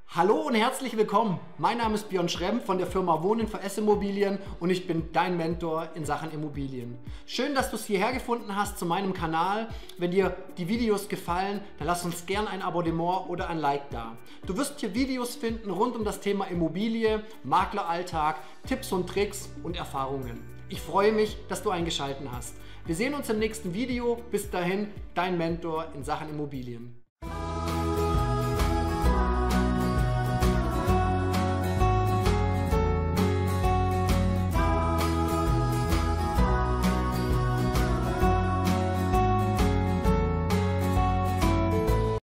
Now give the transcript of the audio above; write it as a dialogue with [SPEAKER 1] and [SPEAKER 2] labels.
[SPEAKER 1] Hallo und herzlich willkommen. Mein Name ist Björn Schremm von der Firma Wohnen für S-Immobilien und ich bin dein Mentor in Sachen Immobilien. Schön, dass du es hierher gefunden hast zu meinem Kanal. Wenn dir die Videos gefallen, dann lass uns gern ein Abonnement oder ein Like da. Du wirst hier Videos finden rund um das Thema Immobilie, Makleralltag, Tipps und Tricks und Erfahrungen. Ich freue mich, dass du eingeschaltet hast. Wir sehen uns im nächsten Video. Bis dahin, dein Mentor in Sachen Immobilien.